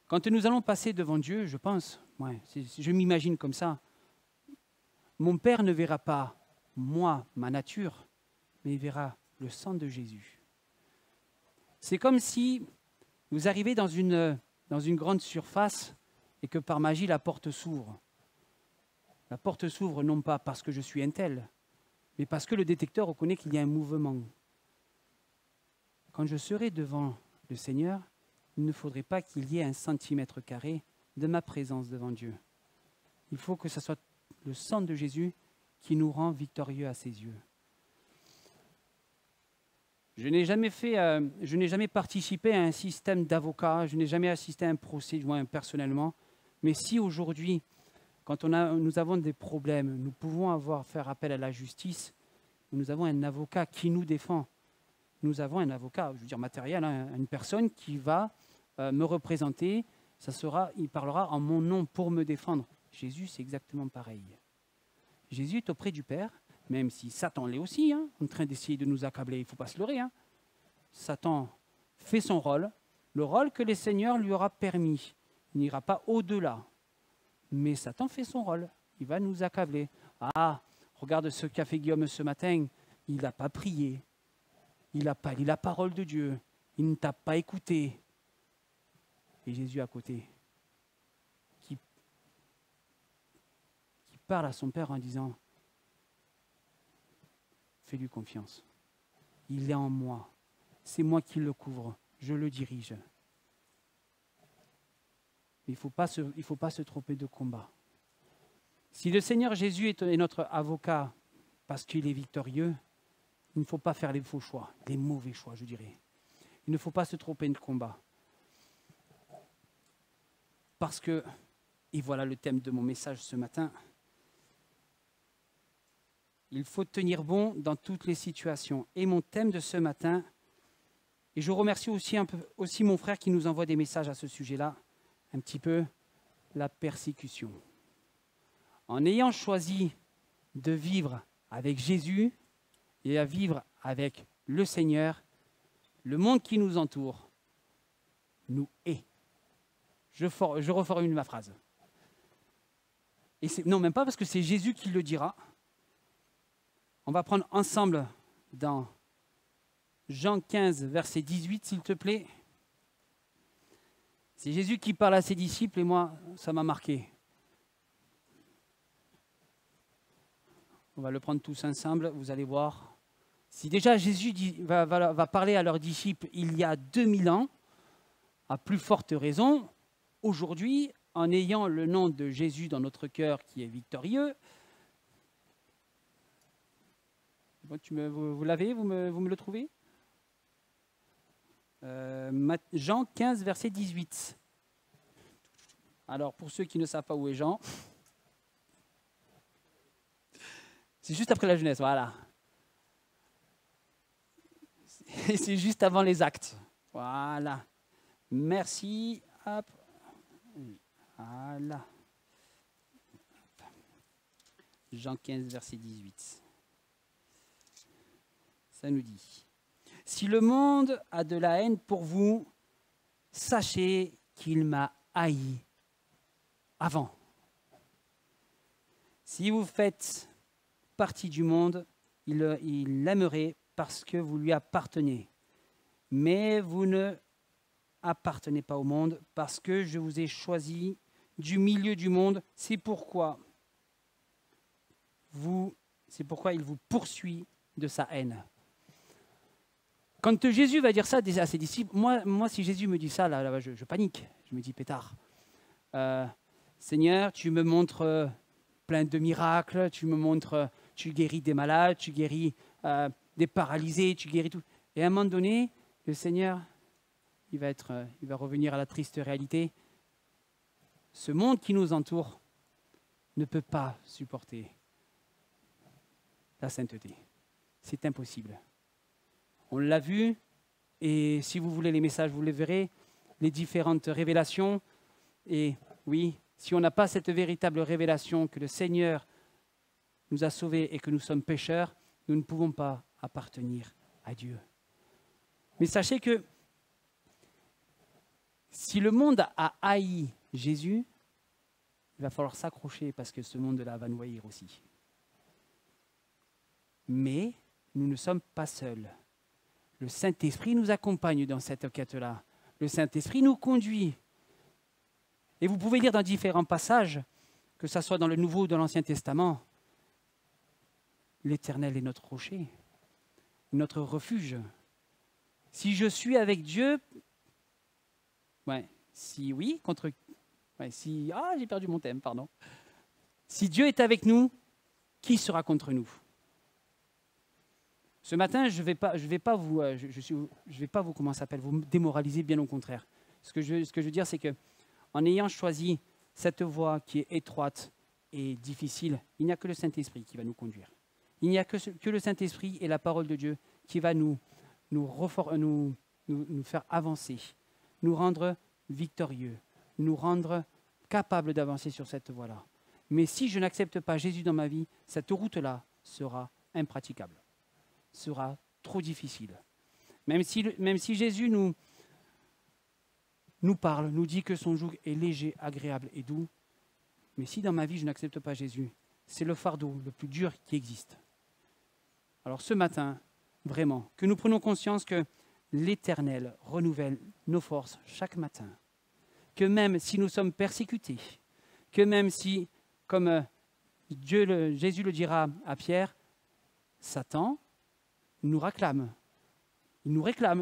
Quand nous allons passer devant Dieu, je pense, je m'imagine comme ça, mon Père ne verra pas moi, ma nature, mais il verra le sang de Jésus. C'est comme si vous arrivez dans une grande surface et que par magie la porte s'ouvre. La porte s'ouvre non pas parce que je suis un tel, mais parce que le détecteur reconnaît qu'il y a un mouvement. Quand je serai devant le Seigneur, il ne faudrait pas qu'il y ait 1 centimètre carré de ma présence devant Dieu. Il faut que ce soit le sang de Jésus qui nous rend victorieux à ses yeux. Je n'ai jamais participé à un système d'avocat, je n'ai jamais assisté à un procès, moi personnellement, mais si aujourd'hui, quand nous avons des problèmes, nous pouvons faire appel à la justice, nous avons un avocat qui nous défend. Nous avons un avocat, je veux dire matériel, une personne qui va me représenter, il parlera en mon nom pour me défendre. Jésus, c'est exactement pareil. Jésus est auprès du Père, même si Satan l'est aussi, en train d'essayer de nous accabler, il ne faut pas se leurrer. Satan fait son rôle, le rôle que le Seigneur lui aura permis. Il n'ira pas au-delà. Mais Satan fait son rôle, il va nous accabler. Ah, regarde ce qu'a fait Guillaume ce matin, il n'a pas prié, il n'a pas lu la parole de Dieu, il ne t'a pas écouté. Et Jésus à côté, qui parle à son Père en disant, fais-lui confiance. Il est en moi. C'est moi qui le couvre. Je le dirige. Il ne faut pas se tromper de combat. Si le Seigneur Jésus est notre avocat parce qu'il est victorieux, il ne faut pas faire les faux choix, les mauvais choix, je dirais. Il ne faut pas se tromper de combat. Parce que, et voilà le thème de mon message ce matin, il faut tenir bon dans toutes les situations. Et mon thème de ce matin, et je remercie aussi mon frère qui nous envoie des messages à ce sujet-là, un petit peu la persécution. En ayant choisi de vivre avec Jésus et à vivre avec le Seigneur, le monde qui nous entoure nous hait. Je reformule ma phrase. Non, même pas parce que c'est Jésus qui le dira. On va prendre ensemble dans Jean 15, verset 18, s'il te plaît. C'est Jésus qui parle à ses disciples et moi, ça m'a marqué. On va le prendre tous ensemble, vous allez voir. Si déjà Jésus va parler à leurs disciples il y a 2000 ans, à plus forte raison, aujourd'hui, en ayant le nom de Jésus dans notre cœur qui est victorieux, vous l'avez, vous me le trouvez Jean 15, verset 18. Alors, pour ceux qui ne savent pas où est Jean, c'est juste après la jeunesse, voilà. C'est juste avant les actes. Voilà. Merci. Hop. Voilà. Jean 15, verset 18. Ça nous dit, « Si le monde a de la haine pour vous, sachez qu'il m'a haï avant. Si vous faites partie du monde, il l'aimerait parce que vous lui appartenez. Mais vous ne appartenez pas au monde parce que je vous ai choisi du milieu du monde. C'est pourquoi il vous poursuit de sa haine. » Quand Jésus va dire ça à ses disciples, moi si Jésus me dit ça, là je panique. Je me dis, pétard, Seigneur, tu me montres plein de miracles, tu guéris des malades, tu guéris des paralysés, tu guéris tout. Et à un moment donné, le Seigneur, il va revenir à la triste réalité. Ce monde qui nous entoure ne peut pas supporter la sainteté. C'est impossible. On l'a vu, et si vous voulez les messages, vous les verrez, les différentes révélations. Et oui, si on n'a pas cette véritable révélation que le Seigneur nous a sauvés et que nous sommes pécheurs, nous ne pouvons pas appartenir à Dieu. Mais sachez que Si le monde a haï Jésus, il va falloir s'accrocher parce que ce monde-là va nous haïr aussi. Mais nous ne sommes pas seuls. Le Saint-Esprit nous accompagne dans cette quête-là. Le Saint-Esprit nous conduit. Et vous pouvez lire dans différents passages, que ce soit dans le Nouveau ou dans l'Ancien Testament, l'Éternel est notre rocher, notre refuge. Si je suis avec Dieu, si oui, j'ai perdu mon thème, pardon. Si Dieu est avec nous, qui sera contre nous? Ce matin, je vais pas vous vous démoraliser, bien au contraire. Ce que je veux dire, c'est que en ayant choisi cette voie qui est étroite et difficile, il n'y a que le Saint-Esprit qui va nous conduire. Il n'y a que le Saint-Esprit et la parole de Dieu qui va nous faire avancer, nous rendre victorieux, nous rendre capables d'avancer sur cette voie-là. Mais si je n'accepte pas Jésus dans ma vie, cette route-là sera impraticable, sera trop difficile. Même si Jésus nous parle, nous dit que son joug est léger, agréable et doux, mais si dans ma vie je n'accepte pas Jésus, c'est le fardeau le plus dur qui existe. Alors ce matin, vraiment, que nous prenions conscience que l'Éternel renouvelle nos forces chaque matin. Que même si nous sommes persécutés, que même si, comme Jésus le dira à Pierre, Satan nous réclame. Il nous réclame.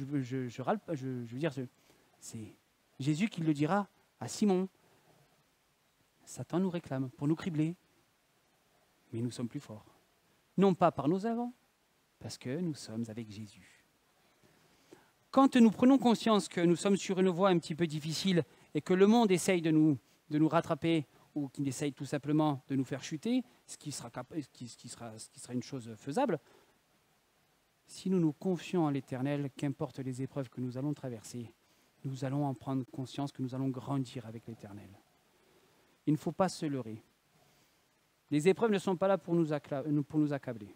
C'est Jésus qui le dira à Simon. Satan nous réclame pour nous cribler, mais nous sommes plus forts. Non pas par nos œuvres, parce que nous sommes avec Jésus. Quand nous prenons conscience que nous sommes sur une voie un petit peu difficile et que le monde essaye de nous rattraper ou qu'il essaye tout simplement de nous faire chuter, ce qui sera une chose faisable, si nous nous confions en l'Éternel, qu'importe les épreuves que nous allons traverser, nous allons en prendre conscience que nous allons grandir avec l'Éternel. Il ne faut pas se leurrer. Les épreuves ne sont pas là pour nous accabler.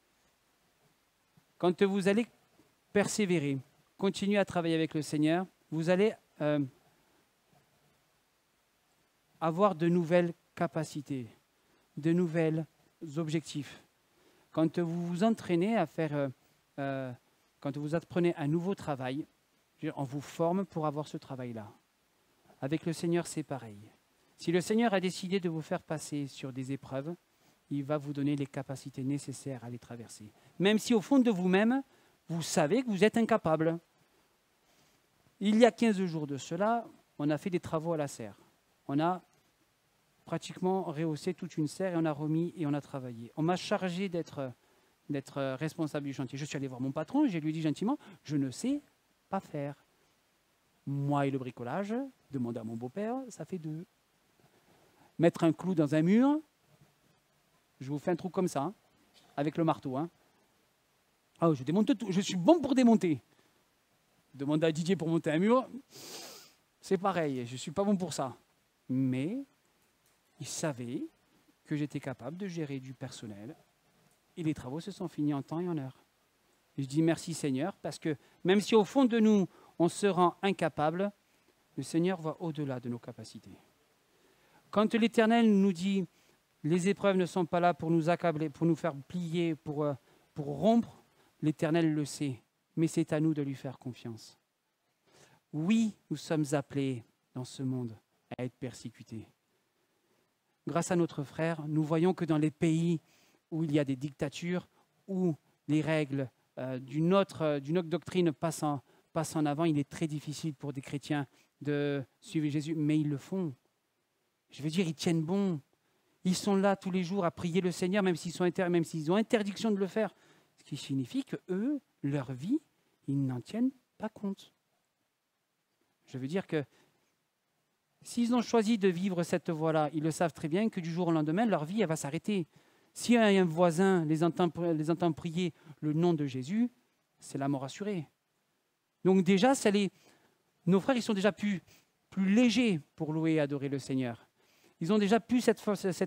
Quand vous allez persévérer, continuer à travailler avec le Seigneur, vous allez avoir de nouvelles capacités, de nouveaux objectifs. Quand vous vous entraînez à faire, quand vous apprenez un nouveau travail, on vous forme pour avoir ce travail-là. Avec le Seigneur, c'est pareil. Si le Seigneur a décidé de vous faire passer sur des épreuves, il va vous donner les capacités nécessaires à les traverser. Même si au fond de vous-même, vous savez que vous êtes incapable. Il y a 15 jours de cela, on a fait des travaux à la serre. On a pratiquement rehaussé toute une serre et on a remis et on a travaillé. On m'a chargé d'être responsable du chantier. Je suis allé voir mon patron et je lui ai dit gentiment, je ne sais pas faire. Moi et le bricolage, demande à mon beau-père, ça fait 2. Mettre un clou dans un mur, je vous fais un trou comme ça, avec le marteau. Ah, je démonte tout, je suis bon pour démonter. Demande à Didier pour monter un mur, c'est pareil, je ne suis pas bon pour ça. Mais il savait que j'étais capable de gérer du personnel et les travaux se sont finis en temps et en heure. Et je dis merci Seigneur, parce que même si au fond de nous, on se rend incapable, le Seigneur va au-delà de nos capacités. Quand l'Éternel nous dit les épreuves ne sont pas là pour nous accabler, pour nous faire plier, pour rompre, l'Éternel le sait, mais c'est à nous de lui faire confiance. Oui, nous sommes appelés dans ce monde à être persécutés. Grâce à notre frère, nous voyons que dans les pays où il y a des dictatures, où les règles d'une autre doctrine passent en avant, il est très difficile pour des chrétiens de suivre Jésus, mais ils le font. Je veux dire, ils tiennent bon. Ils sont là tous les jours à prier le Seigneur, même s'ils ont interdiction de le faire. Ce qui signifie que eux, leur vie, ils n'en tiennent pas compte. Je veux dire que s'ils ont choisi de vivre cette voie-là, ils le savent très bien que du jour au lendemain, leur vie, elle va s'arrêter. Si un voisin les entend prier le nom de Jésus, c'est la mort assurée. Donc déjà, nos frères, ils sont déjà plus légers pour louer et adorer le Seigneur. Ils ont déjà plus cette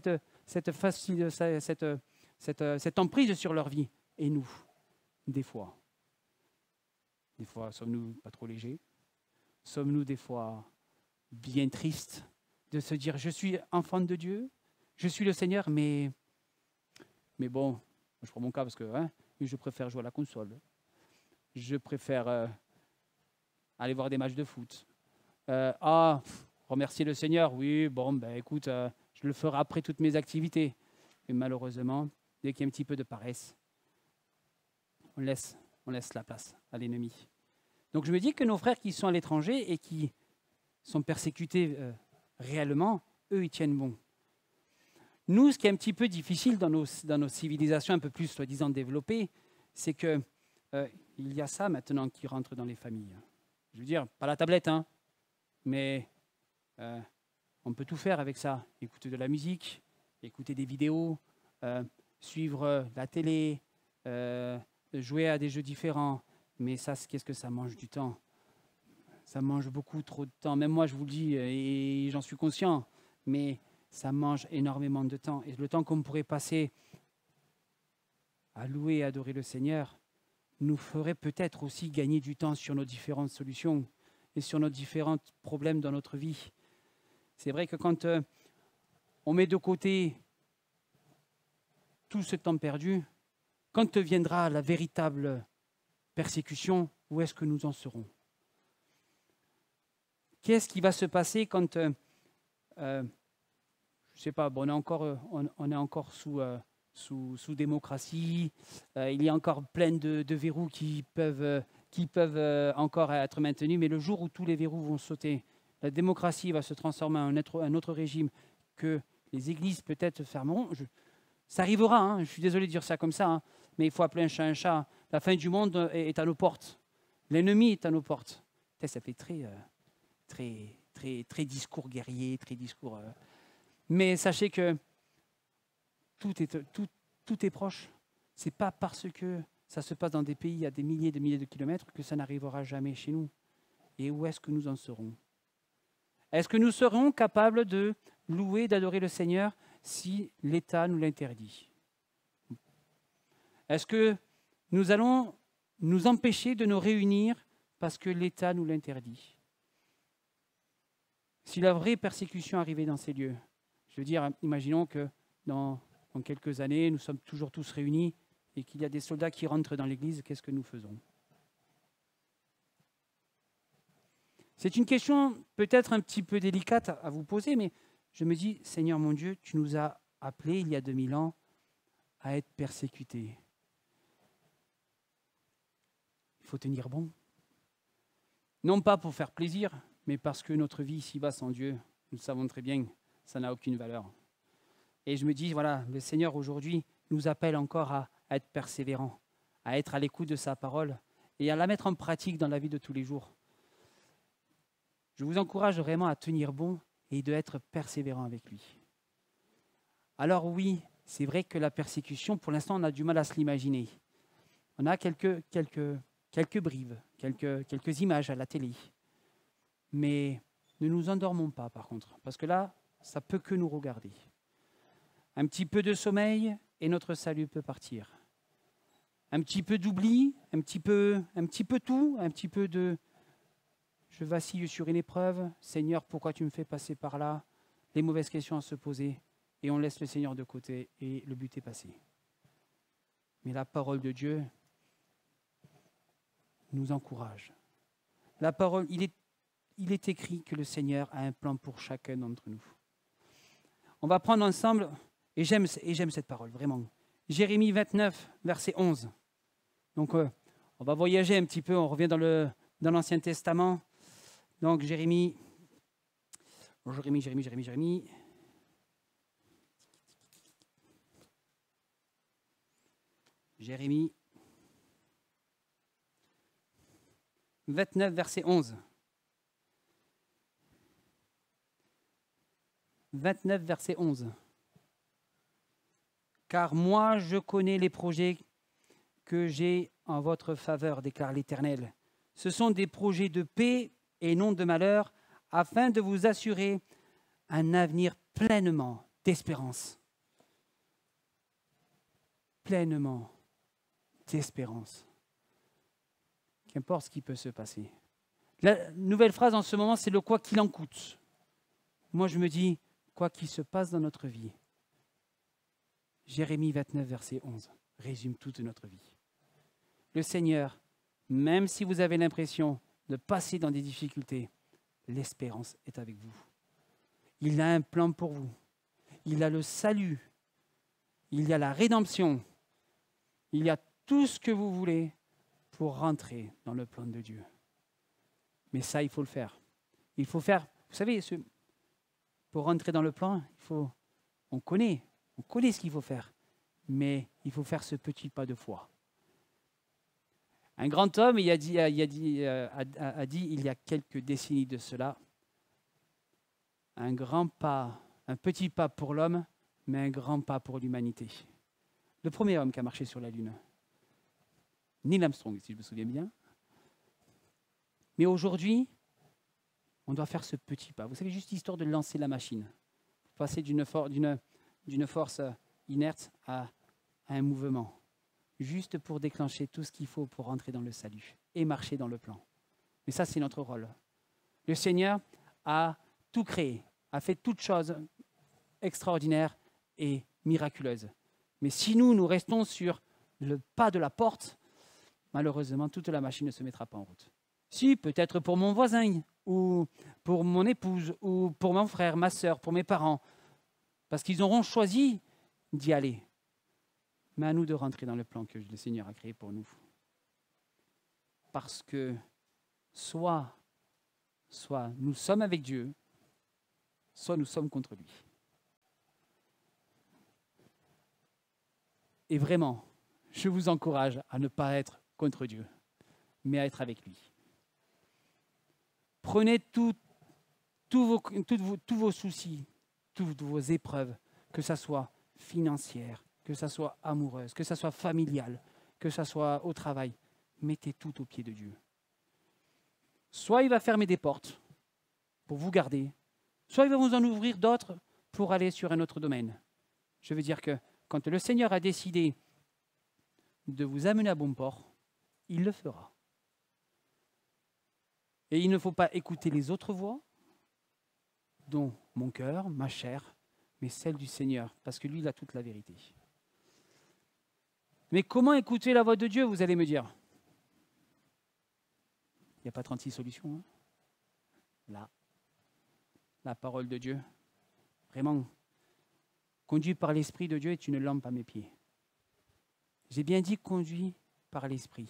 emprise sur leur vie. Et nous, des fois, sommes-nous pas trop légers? sommes-nous des fois bien tristes de se dire, je suis enfant de Dieu, je suis le Seigneur, mais bon, je prends mon cas parce que je préfère jouer à la console. Je préfère aller voir des matchs de foot. Remercier le Seigneur, oui, bon, ben écoute, je le ferai après toutes mes activités. Mais malheureusement, dès qu'il y a un petit peu de paresse, on laisse la place à l'ennemi. Donc je me dis que nos frères qui sont à l'étranger et qui sont persécutés réellement, eux, ils tiennent bon. Nous, ce qui est un petit peu difficile dans nos civilisations un peu plus soi-disant développées, c'est que il y a ça maintenant qui rentre dans les familles. Je veux dire, pas la tablette, mais on peut tout faire avec ça. Écouter de la musique, écouter des vidéos, suivre la télé, jouer à des jeux différents. Mais ça, qu'est-ce que ça mange du temps? Ça mange beaucoup trop de temps. Même moi, je vous le dis, et j'en suis conscient, mais ça mange énormément de temps. Et le temps qu'on pourrait passer à louer et adorer le Seigneur nous ferait peut-être aussi gagner du temps sur nos différentes solutions et sur nos différents problèmes dans notre vie. C'est vrai que quand on met de côté tout ce temps perdu, quand viendra la véritable persécution, où est-ce que nous en serons? Qu'est-ce qui va se passer quand, je ne sais pas, bon, on est encore sous démocratie, il y a encore plein de verrous qui peuvent encore être maintenus, mais le jour où tous les verrous vont sauter, la démocratie va se transformer en un autre régime que les églises peut-être fermeront. Ça arrivera, je suis désolé de dire ça comme ça, mais il faut appeler un chat un chat. La fin du monde est à nos portes. L'ennemi est à nos portes. Ça fait très discours guerrier, très discours... Mais sachez que tout est proche. Ce n'est pas parce que ça se passe dans des pays à des milliers de kilomètres que ça n'arrivera jamais chez nous. Et où est-ce que nous en serons? Est-ce que nous serons capables de louer, d'adorer le Seigneur si l'État nous l'interdit? Est-ce que nous allons nous empêcher de nous réunir parce que l'État nous l'interdit? Si la vraie persécution arrivait dans ces lieux, je veux dire, imaginons que dans quelques années, nous sommes toujours tous réunis et qu'il y a des soldats qui rentrent dans l'église, qu'est-ce que nous faisons? C'est une question peut-être un petit peu délicate à vous poser, mais je me dis, Seigneur mon Dieu, tu nous as appelés il y a 2000 ans à être persécutés. Il faut tenir bon. Non pas pour faire plaisir, mais parce que notre vie ici-bas sans Dieu, nous le savons très bien, ça n'a aucune valeur. Et je me dis, voilà, le Seigneur aujourd'hui nous appelle encore à être persévérants, à être à l'écoute de sa parole et à la mettre en pratique dans la vie de tous les jours. Je vous encourage vraiment à tenir bon et d'être persévérant avec lui. Alors oui, c'est vrai que la persécution, pour l'instant, on a du mal à se l'imaginer. On a quelques brives, quelques images à la télé. Mais ne nous endormons pas, par contre, parce que là, ça peut que nous regarder. Un petit peu de sommeil et notre salut peut partir. Un petit peu d'oubli, un petit peu tout, un petit peu de je vacille sur une épreuve, Seigneur, pourquoi tu me fais passer par là? Les mauvaises questions à se poser et on laisse le Seigneur de côté et le but est passé. Mais la parole de Dieu nous encourage. La parole, il est écrit que le Seigneur a un plan pour chacun d'entre nous. On va prendre ensemble, et j'aime cette parole, vraiment. Jérémie 29, verset 11. Donc, on va voyager un petit peu, on revient dans l'Ancien Testament. Donc, Jérémie 29, verset 11. 29, verset 11. Car moi, je connais les projets que j'ai en votre faveur, déclare l'Éternel. Ce sont des projets de paix et non de malheur, afin de vous assurer un avenir pleinement d'espérance. Pleinement d'espérance. Qu'importe ce qui peut se passer. La nouvelle phrase en ce moment, c'est le quoi qu'il en coûte. Moi, je me dis, quoi qu'il se passe dans notre vie, Jérémie 29, verset 11, résume toute notre vie. Le Seigneur, même si vous avez l'impression de passer dans des difficultés, l'espérance est avec vous. Il a un plan pour vous. Il a le salut. Il y a la rédemption. Il y a tout ce que vous voulez pour rentrer dans le plan de Dieu. Mais ça, il faut le faire. Il faut faire, vous savez, pour rentrer dans le plan, on connaît ce qu'il faut faire. Mais il faut faire ce petit pas de foi. Un grand homme a dit il y a quelques décennies de cela, un petit pas pour l'homme, mais un grand pas pour l'humanité. Le premier homme qui a marché sur la Lune, Neil Armstrong, si je me souviens bien. Mais aujourd'hui, on doit faire ce petit pas. Vous savez, juste histoire de lancer la machine, passer d'une force inerte à un mouvement, juste pour déclencher tout ce qu'il faut pour rentrer dans le salut et marcher dans le plan. Mais ça, c'est notre rôle. Le Seigneur a tout créé, a fait toutes choses extraordinaires et miraculeuses. Mais si nous restons sur le pas de la porte, malheureusement, toute la machine ne se mettra pas en route. Si, peut-être pour mon voisin, ou pour mon épouse, ou pour mon frère, ma sœur, pour mes parents, parce qu'ils auront choisi d'y aller. Mais à nous de rentrer dans le plan que le Seigneur a créé pour nous. Parce que soit nous sommes avec Dieu, soit nous sommes contre lui. Et vraiment, je vous encourage à ne pas être contre Dieu, mais à être avec lui. Prenez tous vos soucis, toutes vos épreuves, que ça soit financière, que ça soit amoureuse, que ça soit familiale, que ça soit au travail. Mettez tout au pied de Dieu. Soit il va fermer des portes pour vous garder, soit il va vous en ouvrir d'autres pour aller sur un autre domaine. Je veux dire que quand le Seigneur a décidé de vous amener à bon port, il le fera. Et il ne faut pas écouter les autres voix, dont mon cœur, ma chair, mais celle du Seigneur, parce que lui, il a toute la vérité. Mais comment écouter la voix de Dieu, vous allez me dire? Il n'y a pas 36 solutions. Hein? Là, la parole de Dieu, vraiment, conduit par l'Esprit de Dieu est une lampe à mes pieds. J'ai bien dit conduit par l'Esprit.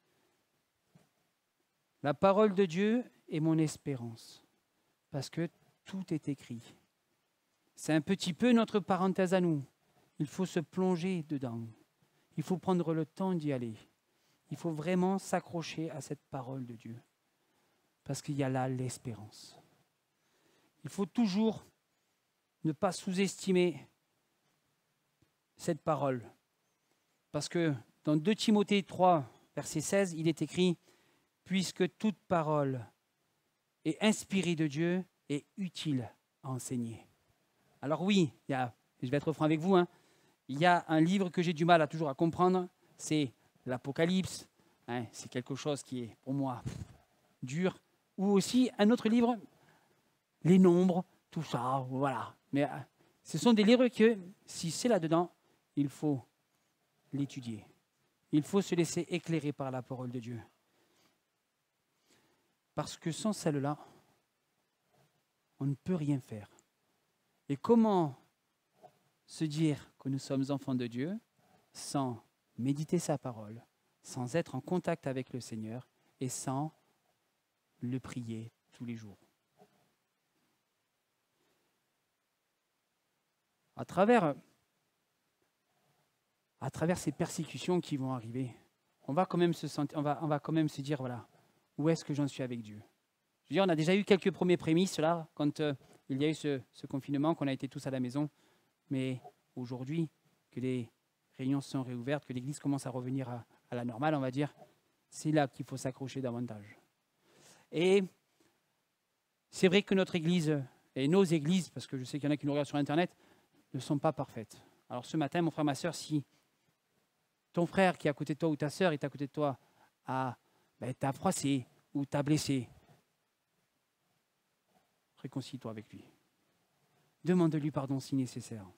La parole de Dieu est mon espérance, parce que tout est écrit. C'est un petit peu notre parenthèse à nous. Il faut se plonger dedans. Il faut prendre le temps d'y aller. Il faut vraiment s'accrocher à cette parole de Dieu, parce qu'il y a là l'espérance. Il faut toujours ne pas sous-estimer cette parole, parce que dans 2 Timothée 3, verset 16, il est écrit « Puisque toute parole est inspirée de Dieu et utile à enseigner. » Alors oui, je vais être franc avec vous, il y a un livre que j'ai du mal toujours à comprendre, c'est l'Apocalypse. C'est quelque chose qui est pour moi dur. Ou aussi un autre livre, les nombres, tout ça, voilà. Mais ce sont des livres que, si c'est là-dedans, il faut l'étudier. Il faut se laisser éclairer par la parole de Dieu. Parce que sans celle-là, on ne peut rien faire. Et comment se dire que nous sommes enfants de Dieu sans méditer sa parole, sans être en contact avec le Seigneur et sans le prier tous les jours? À travers ces persécutions qui vont arriver, on va quand même se dire, voilà, où est-ce que j'en suis avec Dieu? Je veux dire, on a déjà eu quelques premiers prémices là, quand il y a eu ce confinement, qu'on a été tous à la maison. Mais aujourd'hui, que les réunions sont réouvertes, que l'Église commence à revenir à la normale, on va dire, c'est là qu'il faut s'accrocher davantage. Et c'est vrai que notre Église, et nos églises, parce que je sais qu'il y en a qui nous regardent sur Internet, ne sont pas parfaites. Alors ce matin, mon frère, ma sœur, si ton frère qui est à côté de toi ou ta sœur est à côté de toi t'a froissé ou t'a blessé, réconcilie-toi avec lui. Demande-lui pardon si nécessaire.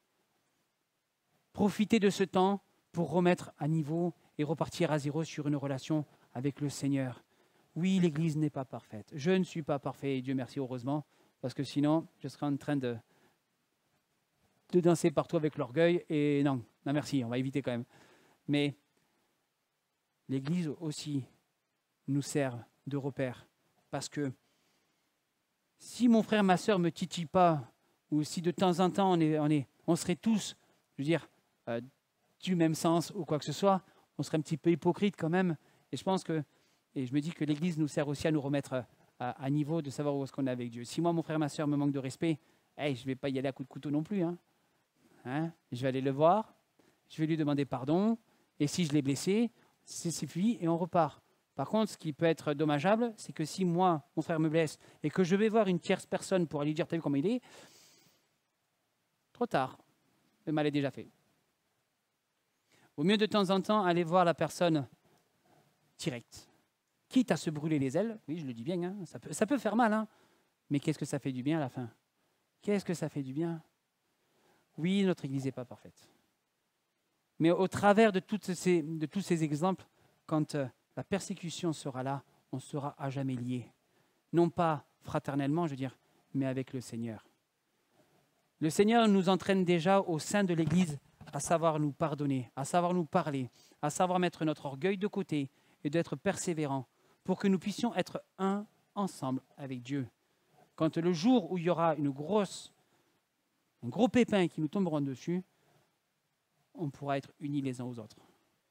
Profitez de ce temps pour remettre à niveau et repartir à zéro sur une relation avec le Seigneur. Oui, l'Église n'est pas parfaite. Je ne suis pas parfait, et Dieu merci, heureusement, parce que sinon, je serais en train de danser partout avec l'orgueil. Et non, non merci, on va éviter quand même. Mais l'Église aussi nous sert de repère. Parce que si mon frère, ma soeur ne me titille pas, ou si de temps en temps on serait tous, je veux dire, du même sens ou quoi que ce soit, on serait un petit peu hypocrite quand même. Et je pense que, et je me dis que l'Église nous sert aussi à nous remettre à niveau de savoir où est-ce qu'on est avec Dieu. Si moi, mon frère, ma soeur me manque de respect, je ne vais pas y aller à coups de couteau non plus. Je vais aller le voir, je vais lui demander pardon, et si je l'ai blessé, c'est fini et on repart. Par contre, ce qui peut être dommageable, c'est que si moi, mon frère me blesse, et que je vais voir une tierce personne pour aller lui dire, t'as vu comment il est, trop tard, le mal est déjà fait. Au mieux de temps en temps, aller voir la personne direct. Quitte à se brûler les ailes, oui, je le dis bien, ça peut faire mal, mais qu'est-ce que ça fait du bien à la fin? Qu'est-ce que ça fait du bien? Oui, notre Église n'est pas parfaite. Mais au travers de tous ces exemples, quand la persécution sera là, on sera à jamais liés. Non pas fraternellement, je veux dire, mais avec le Seigneur. Le Seigneur nous entraîne déjà au sein de l'Église à savoir nous pardonner, à savoir nous parler, à savoir mettre notre orgueil de côté et d'être persévérants pour que nous puissions être un ensemble avec Dieu. Quand le jour où il y aura un gros pépin qui nous tomberont dessus, on pourra être unis les uns aux autres.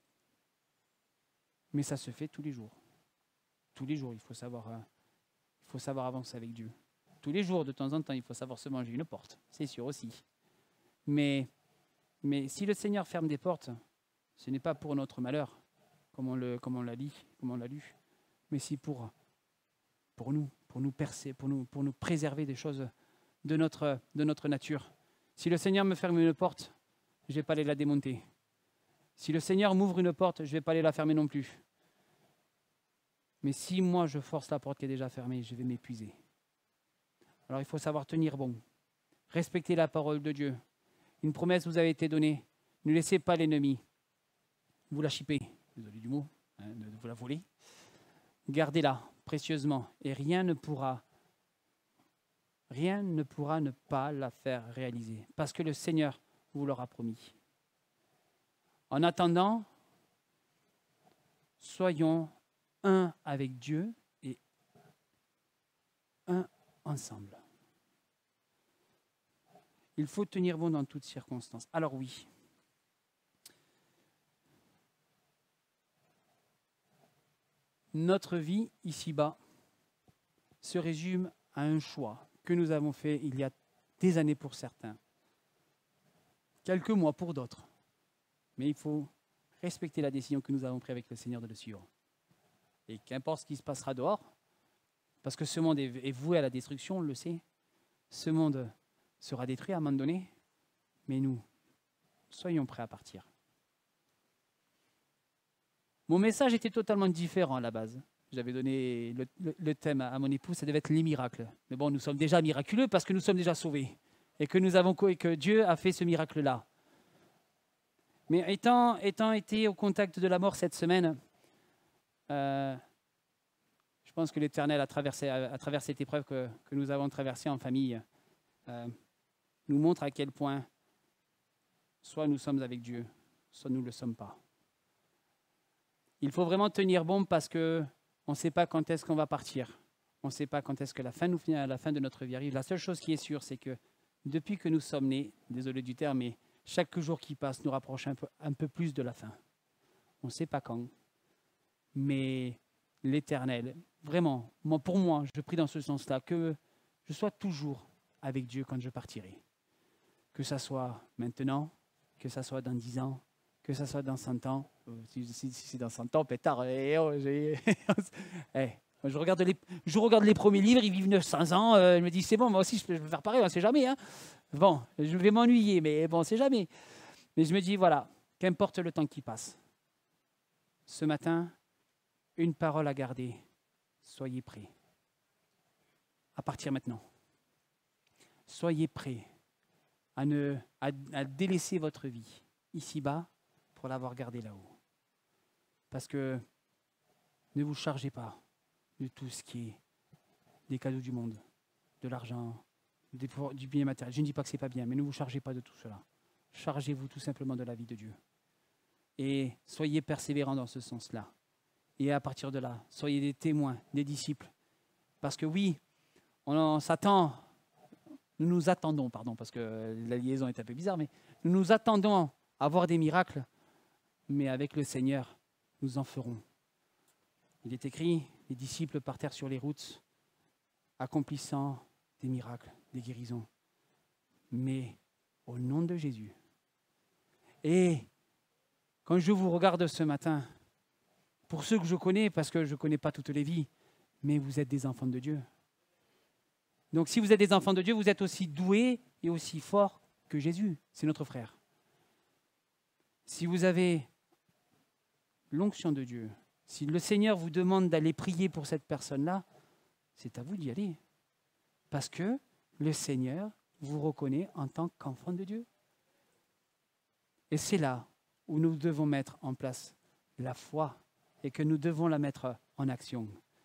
Mais ça se fait tous les jours. Tous les jours, il faut savoir avancer avec Dieu. Tous les jours, de temps en temps, il faut savoir se manger une porte, c'est sûr aussi. Mais si le Seigneur ferme des portes, ce n'est pas pour notre malheur, comme on l'a lu, mais c'est pour nous percer, pour nous préserver des choses de notre nature. Si le Seigneur me ferme une porte, je ne vais pas aller la démonter. Si le Seigneur m'ouvre une porte, je ne vais pas aller la fermer non plus. Mais si moi je force la porte qui est déjà fermée, je vais m'épuiser. Alors il faut savoir tenir bon, respecter la parole de Dieu. Une promesse vous a été donnée. Ne laissez pas l'ennemi vous la chipper, désolé du mot, de vous la voler. Gardez-la précieusement et rien ne pourra ne pas la faire réaliser parce que le Seigneur vous l'aura promis. En attendant, soyons un avec Dieu et un ensemble. Il faut tenir bon dans toutes circonstances. Alors oui, notre vie ici-bas se résume à un choix que nous avons fait il y a des années pour certains, quelques mois pour d'autres. Mais il faut respecter la décision que nous avons prise avec le Seigneur de le suivre. Et qu'importe ce qui se passera dehors, parce que ce monde est voué à la destruction, on le sait, ce monde sera détruit à un moment donné, mais nous, soyons prêts à partir. Mon message était totalement différent à la base. J'avais donné le thème à mon épouse, ça devait être les miracles. Mais bon, nous sommes déjà miraculeux parce que nous sommes déjà sauvés et que Dieu a fait ce miracle-là. Mais étant été au contact de la mort cette semaine, je pense que l'Éternel, à travers cette épreuve que nous avons traversée en famille, nous montre à quel point soit nous sommes avec Dieu, soit nous ne le sommes pas. Il faut vraiment tenir bon parce qu'on ne sait pas quand est-ce qu'on va partir. On ne sait pas quand est-ce que la fin de notre vie arrive. La seule chose qui est sûre, c'est que depuis que nous sommes nés, désolé du terme, mais chaque jour qui passe nous rapproche un peu plus de la fin. On ne sait pas quand, mais l'Éternel, vraiment, pour moi, je prie dans ce sens-là, que je sois toujours avec Dieu quand je partirai. Que ça soit maintenant, que ça soit dans 10 ans, que ça soit dans 100 ans. Si c'est dans 100 ans, pétard, je regarde les premiers livres, ils vivent 900 ans, je me dis, c'est bon, moi aussi je peux faire pareil, on ne sait jamais. Bon, je vais m'ennuyer, mais bon, on ne sait jamais. Mais je me dis, voilà, qu'importe le temps qui passe. Ce matin, une parole à garder, soyez prêts. À partir maintenant. soyez prêts à délaisser votre vie ici-bas pour l'avoir gardée là-haut. Parce que ne vous chargez pas de tout ce qui est des cadeaux du monde, de l'argent, du bien matériel. Je ne dis pas que ce n'est pas bien, mais ne vous chargez pas de tout cela. Chargez-vous tout simplement de la vie de Dieu. Et soyez persévérants dans ce sens-là. Et à partir de là, soyez des témoins, des disciples. Parce que oui, nous nous attendons, parce que la liaison est un peu bizarre, mais nous nous attendons à voir des miracles, mais avec le Seigneur, nous en ferons. Il est écrit, les disciples partèrent sur les routes, accomplissant des miracles, des guérisons, mais au nom de Jésus. Et quand je vous regarde ce matin, pour ceux que je connais, parce que je ne connais pas toutes les vies, mais vous êtes des enfants de Dieu. Donc si vous êtes des enfants de Dieu, vous êtes aussi doués et aussi forts que Jésus. C'est notre frère. Si vous avez l'onction de Dieu, si le Seigneur vous demande d'aller prier pour cette personne-là, c'est à vous d'y aller. Parce que le Seigneur vous reconnaît en tant qu'enfant de Dieu. Et c'est là où nous devons mettre en place la foi et que nous devons la mettre en action.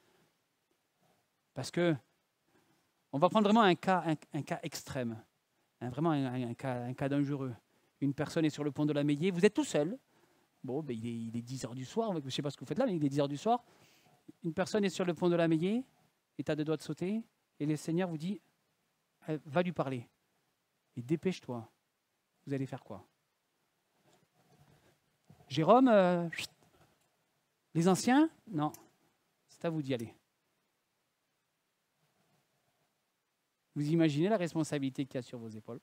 Parce que on va prendre vraiment un cas extrême, vraiment un cas dangereux. Une personne est sur le pont de la Meillée, vous êtes tout seul. Bon, ben il est 10h du soir, je ne sais pas ce que vous faites là, mais il est 10h du soir. Une personne est sur le pont de la Meillée, est à deux doigts de sauter, et le Seigneur vous dit, va lui parler. Et dépêche-toi. Vous allez faire quoi? Jérôme, les anciens? Non, c'est à vous d'y aller. Vous imaginez la responsabilité qu'il y a sur vos épaules?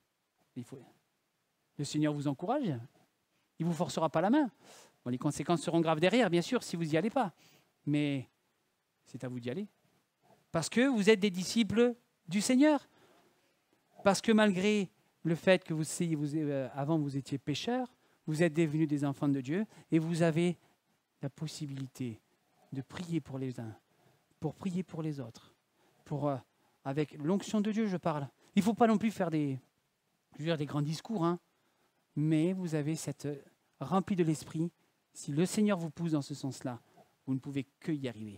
Le Seigneur vous encourage. Il ne vous forcera pas la main. Bon, les conséquences seront graves derrière, bien sûr, si vous n'y allez pas. Mais c'est à vous d'y aller. Parce que vous êtes des disciples du Seigneur. Parce que malgré le fait que avant vous étiez pécheurs, vous êtes devenus des enfants de Dieu et vous avez la possibilité de prier pour les uns, pour prier pour les autres, avec l'onction de Dieu, je parle. Il ne faut pas non plus faire des grands discours, hein, mais vous avez cette rempli de l'esprit. Si le Seigneur vous pousse dans ce sens-là, vous ne pouvez que y arriver.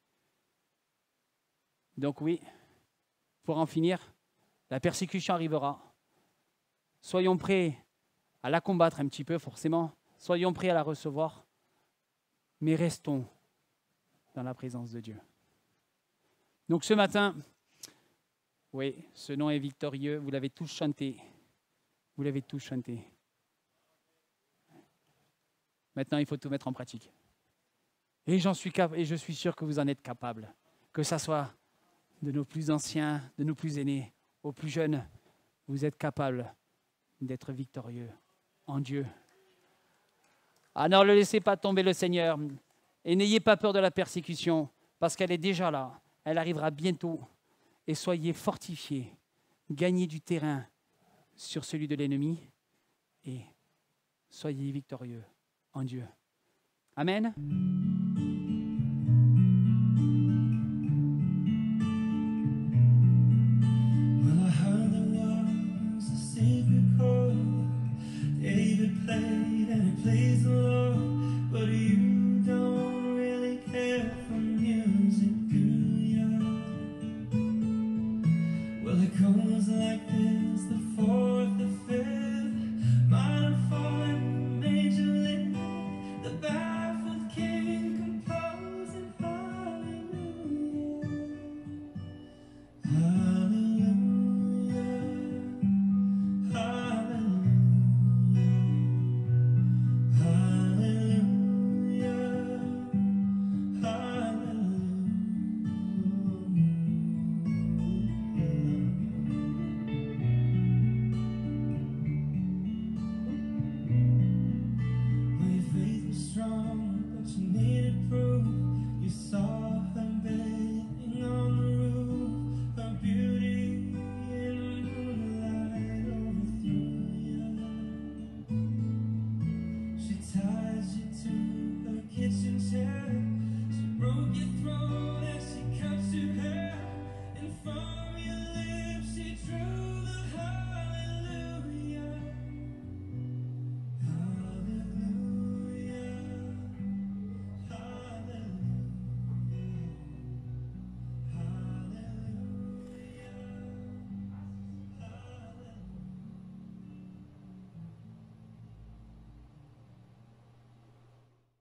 Donc oui, pour en finir, la persécution arrivera. Soyons prêts à la combattre un petit peu, forcément. Soyons prêts à la recevoir, mais restons dans la présence de Dieu. Donc ce matin, oui, ce nom est victorieux, vous l'avez tous chanté. Vous l'avez tous chanté. Maintenant, il faut tout mettre en pratique. Et je suis sûr que vous en êtes capables. Que ce soit de nos plus anciens, de nos plus aînés, aux plus jeunes, vous êtes capables d'être victorieux en Dieu. Alors ne laissez pas tomber le Seigneur et n'ayez pas peur de la persécution parce qu'elle est déjà là. Elle arrivera bientôt. Et soyez fortifiés, gagnez du terrain sur celui de l'ennemi et soyez victorieux en Dieu. Amen. Well, I heard there was a secret chord David played and it plays the